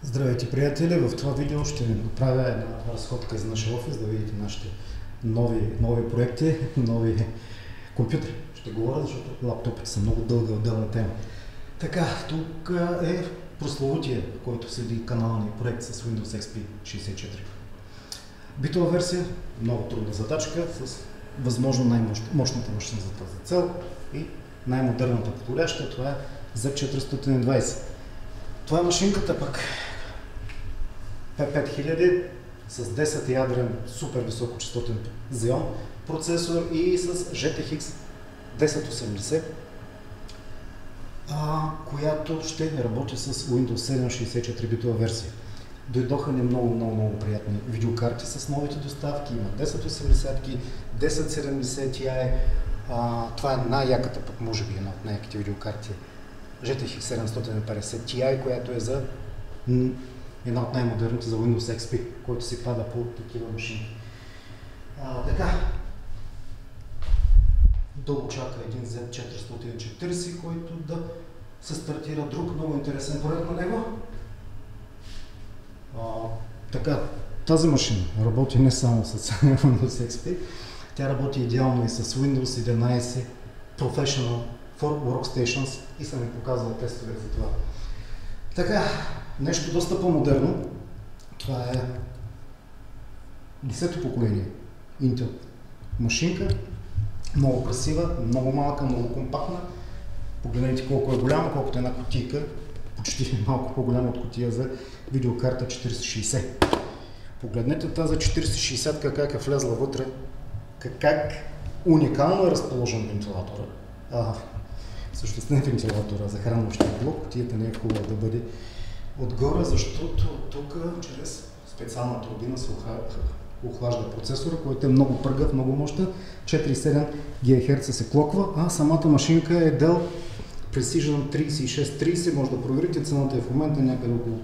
Здравейте, приятели! В това видео ще ви направя една разходка из нашия офис, да видите нашите нови проекти, нови компютри. Ще говоря, защото лаптопите са много дълга отделна тема. Така, тук е прословутия, който седи каналния проект с Windows XP 64. Битова версия, много трудна задачка, с възможно най-мощната машина за тази цел и най-модерната подходяща, това е Z420. Това е машинката пък P5000 с 10 ядрен супер високочастотен Xeon процесор и с GTX 1080, която ще работи с Windows 7 64 битова версия. Дойдоха ни много приятни видеокарти с новите доставки, има 1080, 1070 Ti, това е най-яката, пък може би една от най-яките видеокарти, GTX 750 Ti, която е за една от най-модерните за Windows XP, който си пада по такива машини. Така, долу чака един Z440, който да се стартира друг много интересен проект на него. Така, тази машина работи не само с Windows XP, тя работи идеално и с Windows 11 Professional for Workstations и съм ви показал тестове за това. Така, нещо доста по-модерно, това е 10-то поколение Intel машинка, много красива, много малка, много компактна. Погледнете колко е голяма, колкото е една кутийка, почти малко по-голяма от кутия за видеокарта 4060. Погледнете тази 4060 как е влезла вътре, как уникално е разположен вентилатора. Всъщност не вентилатора, захранващия блок, кутията не е хубава да бъде отгоре, защото тук чрез специална турбина се охлажда процесора, който е много пръгав, много мощен, 4,7 ГГц се клоква, а самата машинка е Dell Precision 3630, може да проверите, цената е в момента някъде около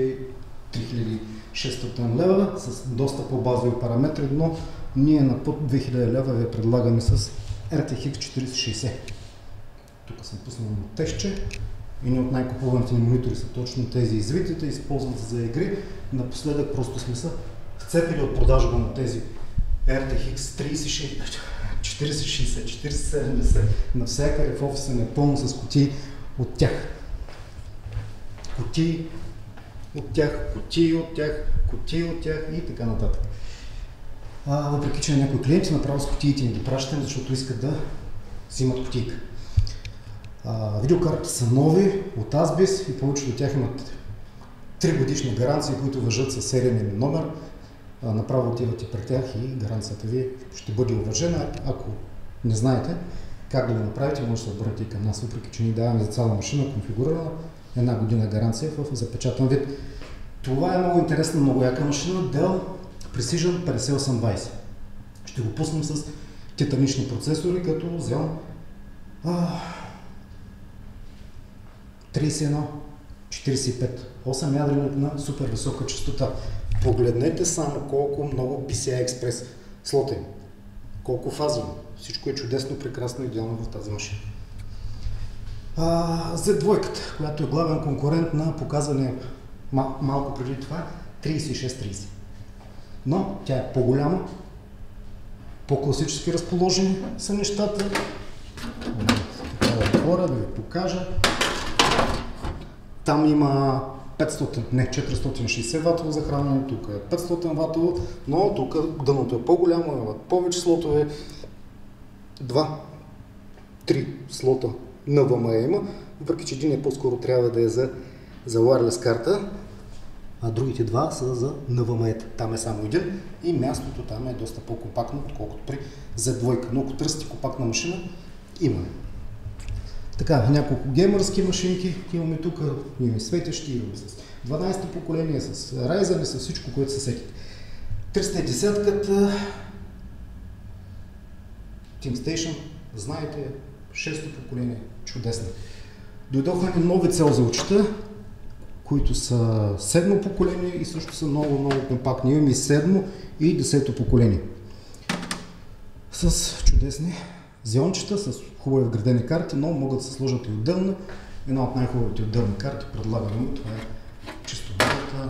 3600 лева, с доста по-базови параметри, но ние на под 2000 лева ви предлагаме с RTX 4060. Тук съм пуснал на тестче. Едни от най-купуваните ни монитори са точно тези извитите, използват за игри. Напоследък просто сме се вцепили от продажба на тези RTX 4060, 4070. Навсякъде в офиса не е пълно с кутии от тях. Кутии от тях, кутии от тях, кутии от тях и така нататък. Въпреки че някои клиенти направо с кутиите ни ги пращаме, защото искат да взимат кутийка. Видеокарти са нови от ASBIS и повечето от тях имат 3 годишни гаранции, които важат със сериен номер. Направо отивате при тях и гаранцията ви ще бъде уважена. Ако не знаете как да го направите, може да се обърнете и към нас, въпреки че ни даваме за цяла машина конфигурирана, 1 година гаранция в запечатан вид. Това е много интересна, много яка машина, Dell Precision 5820. Ще го пуснем с титанични процесори, като Xeon 3145, 8 ядрени на супер висока частота. Погледнете само колко много PCI Express слота има, колко фази има. Всичко е чудесно, прекрасно, идеално в тази машина. Z2, която е главен конкурент на показания малко преди това 3630. Но тя е по-голяма, по-класически разположени са нещата. Така да отворя, да ви покажа. Там има 460 ватово захранване, тук е 500 ватово, но тук дъното е по-голямо, има повече слотове, 2-3 слота NVMe има, въпреки че един е по-скоро трябва да е за wireless карта, а другите два са за NVMe. Там е само един и мястото там е доста по-компактно, отколкото при Z2. Но ако търсите компактна машина, имаме. Така, няколко геймърски машинки имаме тук, имаме светещи, имаме с 12-то поколение, с Ryzen и с всичко, което се сетите. 310-ката TeamStation, знаете, 6-то поколение, чудесно. Дойдоха ни нови цел за очите, които са 7-то поколение и също са много компактни. Имаме и 7-то и 10-то поколение. С чудесни Xeonчета, с хубави вградени карти, но могат да се сложат и отделно. Една от най-хубавите отделни карти предлагаме, това е чисто новата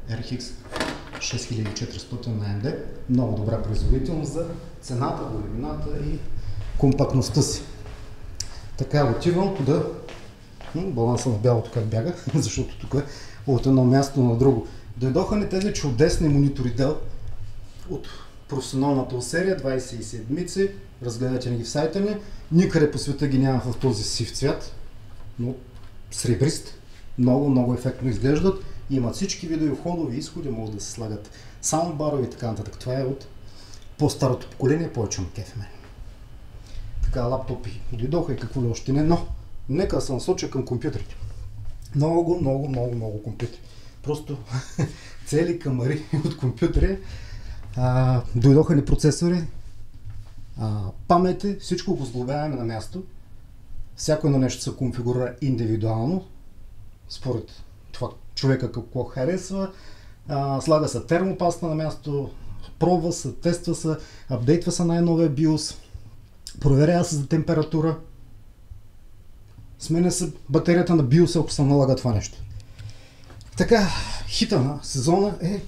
RX 6400 на AMD. Много добра производителност за цената, големината и компактността си. Така отивам да... Балансът в бялото как бяга, защото тук е от едно място на друго. Дойдоха ни тези чудесни монитори Dell от професионалната серия, 27-ци, разгледайте ни ги в сайта ми. Никъде по света ги няма в този сив цвят, но сребрист. Много ефектно изглеждат. Имат всички видео входови изходи, могат да се слагат саундбарове и така нататък. Това е от по-старото поколение, повече на кеф мен. Така, лаптопи дойдоха и какво ли още не, но нека се насоча към компютрите. Много компютри. Просто цели камари от компютри. Дойдоха ни процесори, памети, всичко го сглобяваме на място. Всяко едно нещо се конфигурира индивидуално, според това човека какво харесва. Слага се термопаста на място, пробва се, тества се, апдейтва се най-новия BIOS, проверява се за температура, сменя се батерията на BIOS, ако се налага това нещо. Така, хита на сезона е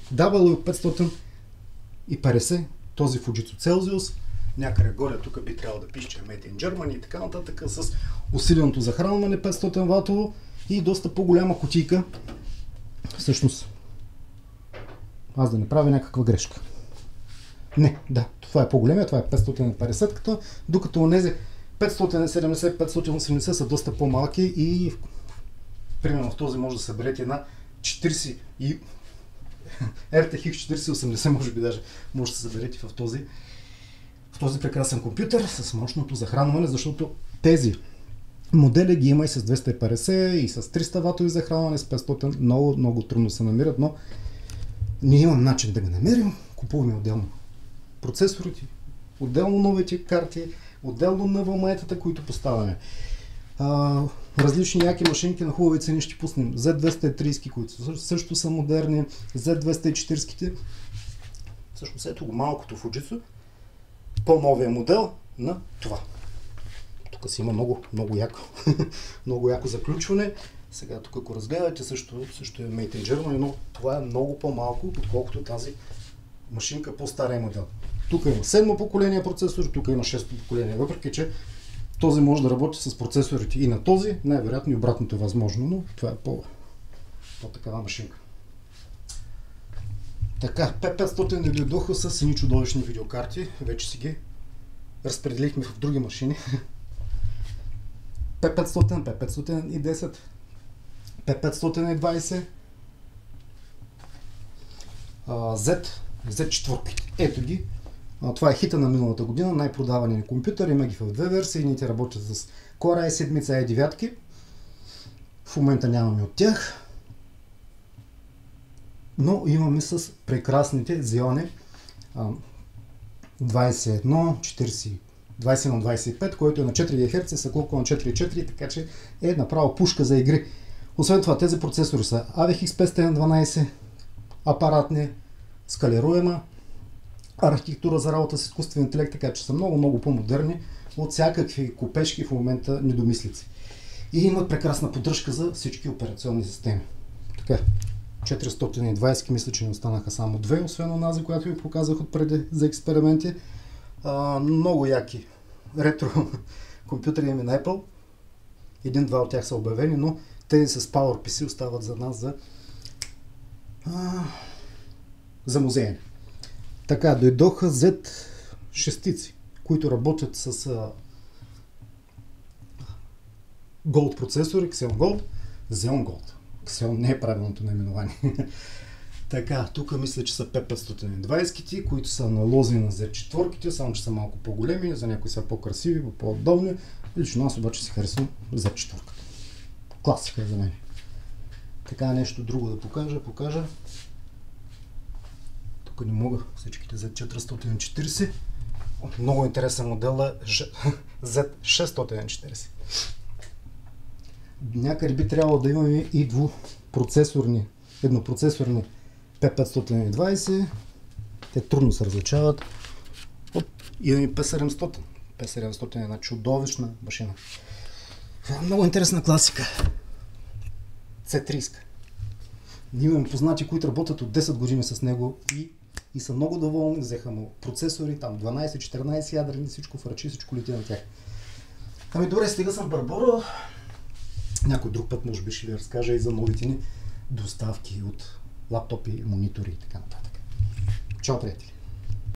W550, този Fujitsu Celsius. Някъде горе тук би трябвало да пише, че е Made in Germany и така нататък, с усиленото захранване 500 ватово и доста по-голяма кутийка. Всъщност, аз да не правя някаква грешка. Не, да, това е по-големия, това е 550-ката, докато онези 570-580 са доста по-малки и примерно в този може да съберете една 40 и RTX 4080 може би даже може да се съберете в този прекрасен компютър с мощното захранване, защото тези модели ги има и с 250 и с 300 ватови захранване, с 500 много трудно се намират, но ние имаме начин да ги намерим, купуваме отделно процесорите, отделно новите карти, отделно NVMe-тата, които поставяме. Различни яки машинки на хубави цени ще пуснем. Z230, които също са модерни, Z240. Всъщност ето го малкото Fujitsu, по-новия модел на това. Тук си има много яко, много яко заключване. Сега тук ако разгледате също е Made in Germany, но това е много по-малко, отколкото тази машинка по-стария модел. Тук има 7-мо поколение процесор, тук има 6-то поколение, въпреки че този може да работи с процесорите и на този, най-вероятно и обратното е възможно, но това е по-такава машинка. Така, P500 не дойдоха с едни чудовищни видеокарти, вече си ги разпределихме в други машини. P500, P510, P520, Z4. Ето ги. Това е хита на миналата година, най-продавани компютър, има ги в две версии, едните работят с Core i7, i9. В момента нямаме от тях, но имаме с прекрасните Xeon 21-25, който е на 4 ГГц, са колко на 4.4, така че е направо пушка за игри. Освен това, тези процесори са AVX 512, апаратни, скалируема архитектура за работа с изкуствен интелект, така че са много по-модерни от всякакви купешки в момента недомислици. И имат прекрасна поддръжка за всички операционни системи. Така, 420, мисля, че не останаха само две, освен онази, която ви показах отпреди за експерименти. Много яки ретро компютъри имаме на Apple. Един-два от тях са обявени, но тези с PowerPC остават за нас за музеяне. Така, дойдоха Z6, които работят с Gold процесори, Xeon Gold, Xeon Gold. Xeon не е правилното наименование. Така, тук мисля, че са P520, които са аналози на Z4, само че са малко по-големи, за някои са по-красиви, по-удобни. Лично аз обаче си харесвам Z4. Класика е за мен. Така, нещо друго да покажа. Тук не мога всичките Z440. Много интересен модел е Z640. Някъде би трябвало да имаме и еднопроцесорни P520. Те трудно се различават. Имаме P700. P700 е една чудовищна машина. Много интересна класика. C30. Имам познати, които работят от 10 години с него и са много доволни. Взеха му процесори, там 12-14 ядрени, всичко в ръчи, всичко лети на тях. Ами добре, стига съм Барбора. Някой друг път може би ще ви разкажа и за новите ни доставки от лаптопи, монитори и така нататък. Чао, приятели!